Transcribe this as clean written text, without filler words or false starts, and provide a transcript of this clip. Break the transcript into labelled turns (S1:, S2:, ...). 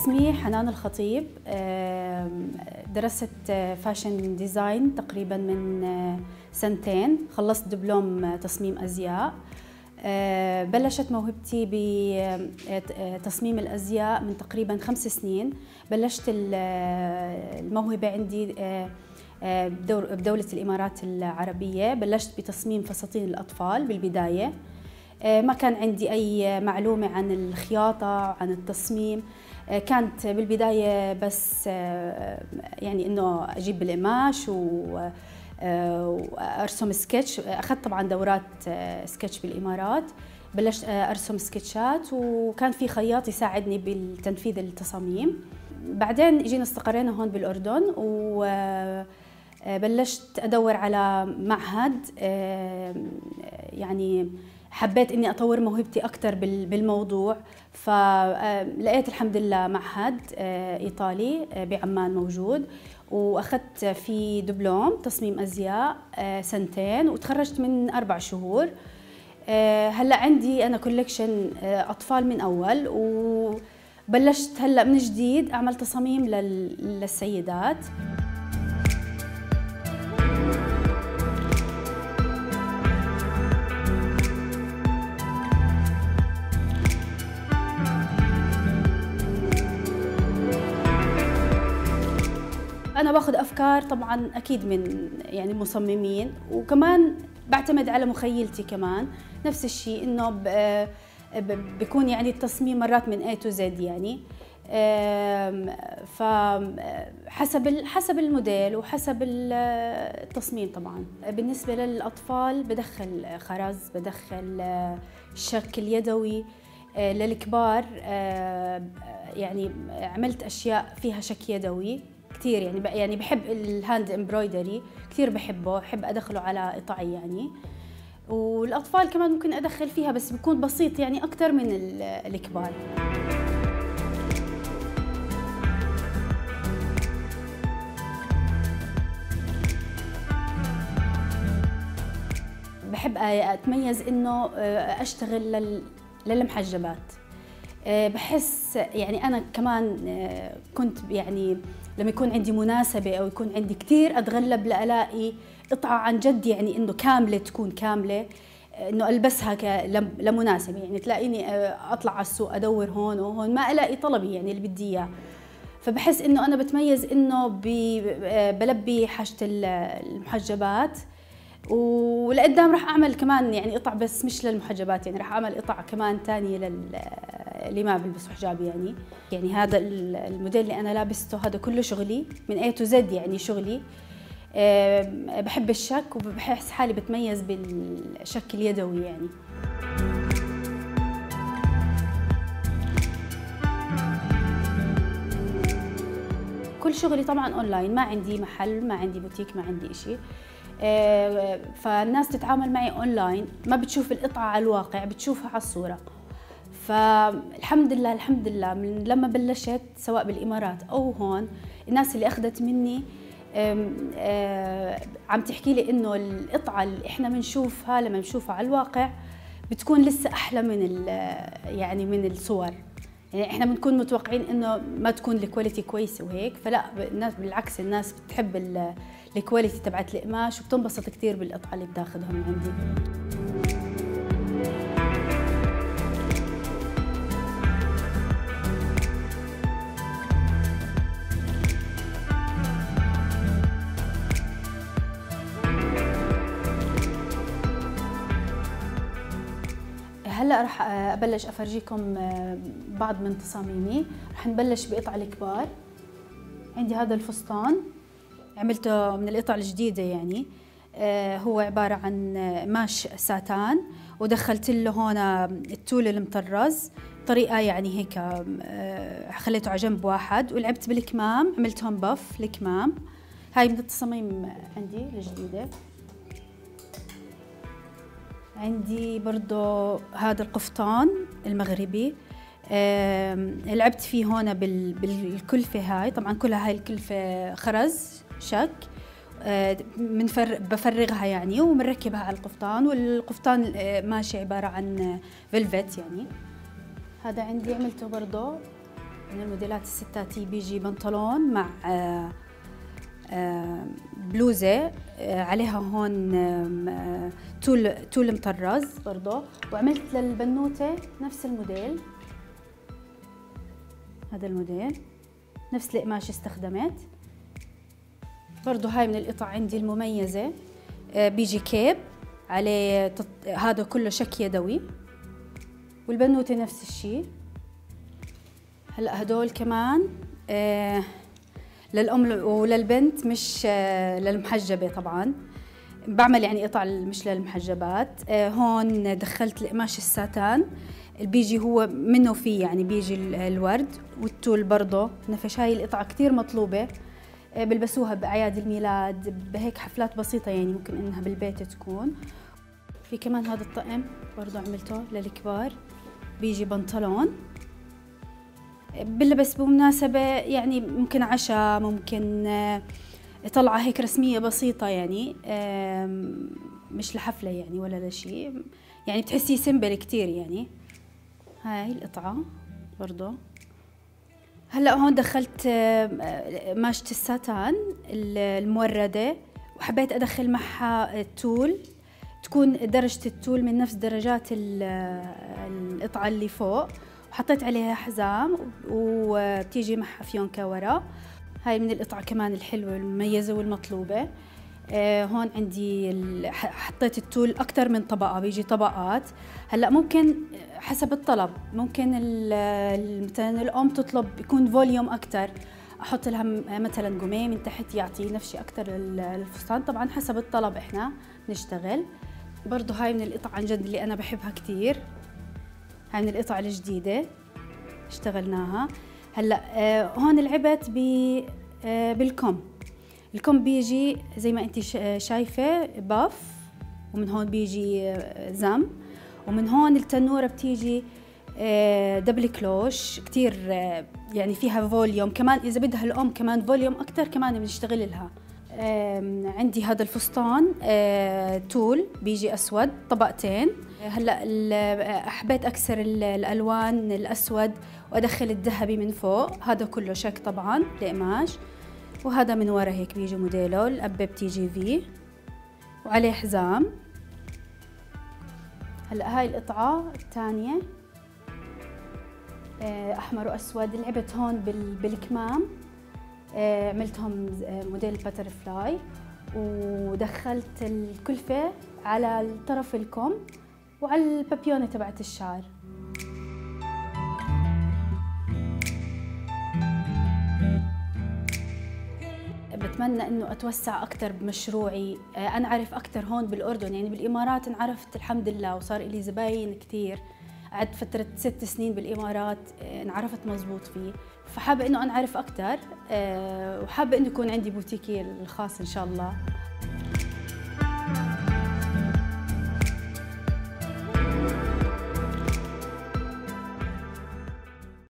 S1: اسمي حنان الخطيب. درست فاشن ديزاين تقريبا من سنتين. خلصت دبلوم تصميم أزياء. بلشت موهبتي بتصميم الأزياء من تقريبا 5 سنين. بلشت الموهبة عندي بدولة الإمارات العربية. بلشت بتصميم فساتين الأطفال بالبداية. ما كان عندي أي معلومة عن الخياطة عن التصميم. كانت بالبداية بس يعني إنه أجيب القماش وأرسم سكتش. أخذت طبعا دورات سكتش بالإمارات. بلشت أرسم سكتشات وكان في خياط يساعدني بالتنفيذ التصاميم. بعدين جينا استقرينا هون بالأردن وبلشت أدور على معهد. يعني حبيت إني أطور موهبتي أكثر بالموضوع، فلقيت الحمد لله معهد إيطالي بعمان موجود، وأخذت في دبلوم تصميم أزياء 2 سنين وتخرجت من 4 شهور. هلأ عندي أنا كولكشن أطفال من أول، وبلشت هلأ من جديد أعمل تصاميم للسيدات. أنا باخذ أفكار طبعاً أكيد من يعني مصممين، وكمان بعتمد على مخيلتي كمان. نفس الشيء إنه بيكون يعني التصميم مرات من A to Z يعني. فحسب الموديل وحسب التصميم طبعاً. بالنسبة للأطفال بدخل خرز، بدخل الشك اليدوي. للكبار يعني عملت أشياء فيها شك يدوي كثير، يعني بحب الهاند امبرويدري كثير بحبه، بحب ادخله على قطعي يعني. والاطفال كمان ممكن ادخل فيها بس بيكون بسيط يعني اكثر من الكبار. بحب اتميز انه اشتغل للمحجبات. بحس يعني أنا كمان كنت يعني لما يكون عندي مناسبة أو يكون عندي كثير أتغلب لألاقي قطعة عن جد يعني إنه كاملة، تكون كاملة، إنه ألبسها لمناسبة. يعني تلاقيني أطلع على السوق أدور هون وهون ما ألاقي طلبي يعني اللي بدي إياه. فبحس إنه أنا بتميز إنه بلبي حاجة المحجبات. ولقدام راح اعمل كمان يعني قطع بس مش للمحجبات، يعني راح اعمل قطع كمان ثانيه اللي ما بيلبسوا حجاب يعني هذا الموديل اللي انا لابسته هذا كله شغلي من A to Z يعني شغلي. بحب الشك وبحس حالي بتميز بالشك اليدوي يعني. كل شغلي طبعا اونلاين، ما عندي محل، ما عندي بوتيك، ما عندي شيء. فالناس تتعامل معي اونلاين، ما بتشوف القطعة على الواقع، بتشوفها على الصورة. فالحمد لله الحمد لله من لما بلشت سواء بالامارات او هون، الناس اللي اخذت مني عم تحكي لي انه القطعة اللي احنا بنشوفها لما بنشوفها على الواقع بتكون لسه احلى يعني من الصور. يعني احنا بنكون متوقعين انه ما تكون الكواليتي كويسه وهيك، فلا الناس بالعكس، الناس بتحب الكواليتي تبعت القماش وبتنبسط كثير بالقطعه اللي بتاخذها من عندي. هلا رح ابلش افرجيكم بعض من تصاميمي. رح نبلش بقطع الكبار. عندي هذا الفستان عملته من القطع الجديده يعني. هو عباره عن قماش ساتان، ودخلت له هون التول المطرز طريقه يعني هيك، خليته على جنب واحد، ولعبت بالكمام، عملتهم بف الكمام. هاي من التصاميم عندي الجديده. عندي برضو هذا القفطان المغربي، لعبت فيه هون بالكلفة. هاي طبعا كلها هاي الكلفة خرز شك، بفرغها يعني وبنركبها على القفطان، والقفطان ماشي عبارة عن فيلفت يعني. هذا عندي عملته برضو من الموديلات الستاتي بيجي بنطلون مع بلوزة عليها هون تول مطرز برضه، وعملت للبنوتة نفس الموديل، هذا الموديل نفس القماش استخدمت برضه. هاي من القطع عندي المميزة، بيجي كيب عليه هذا كله شك يدوي، والبنوتة نفس الشيء. هلا هدول كمان للأم وللبنت، مش للمحجبة طبعا، بعمل يعني قطع مش للمحجبات. هون دخلت القماش الساتان اللي بيجي هو منه فيه، يعني بيجي الورد والتول برضه نفش. هاي القطعة كتير مطلوبة، بلبسوها بأعياد الميلاد، بهيك حفلات بسيطة، يعني ممكن إنها بالبيت تكون. في كمان هذا الطقم برضه عملته للكبار، بيجي بنطلون بلبس بمناسبة، يعني ممكن عشاء، ممكن طلعة هيك رسمية بسيطة، يعني مش لحفلة يعني ولا لشيء، يعني بتحسيه سيمبل كتير يعني. هاي القطعة برضه. هلا هون دخلت قماشة الساتان الموردة، وحبيت أدخل معها التول، تكون درجة التول من نفس درجات القطعة اللي فوق، وحطيت عليها حزام وبتيجي معها فيونكة ورا. هاي من القطع كمان الحلوة والمميزة والمطلوبة. هون عندي حطيت التول أكتر من طبقة، بيجي طبقات. هلأ ممكن حسب الطلب، ممكن مثلا الأم تطلب يكون فوليوم أكتر، أحط لها مثلا قماش من تحت يعطي نفشة أكتر للفستان، طبعا حسب الطلب إحنا نشتغل. برضو هاي من القطع عن جد اللي أنا بحبها كتير، هاي من القطع الجديدة اشتغلناها. هلا هون لعبت بالكم. الكم بيجي زي ما انت شايفه باف، ومن هون بيجي زم، ومن هون التنوره بتيجي دبل كلوش كتير، يعني فيها فوليوم كمان، اذا بدها الام كمان فوليوم اكتر كمان بنشتغل لها. عندي هذا الفستان تول بيجي اسود طبقتين. هلا حبيت اكسر الالوان الاسود وادخل الذهبي من فوق، هذا كله شك طبعا القماش، وهذا من ورا هيك بيجي موديله، القبه بتيجي في وعليه حزام. هلا هاي القطعه الثانيه احمر واسود، لعبت هون بالكمام، عملتهم موديل باترفلاي، ودخلت الكلفة على طرف الكم وعلى البابيونة تبعت الشعر. بتمنى انه اتوسع اكثر بمشروعي، انعرف اكثر هون بالاردن، يعني بالامارات انعرفت الحمد لله وصار لي زباين كثير، قعدت فترة 6 سنين بالامارات انعرفت مزبوط فيه، فحابة انه انعرف اكثر، وحابة انه يكون عندي بوتيكي الخاص ان شاء الله.